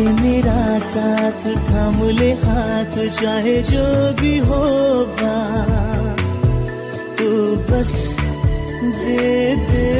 दे मेरा साथ, थाम ले हाथ, चाहे जो भी होगा, तू बस दे दे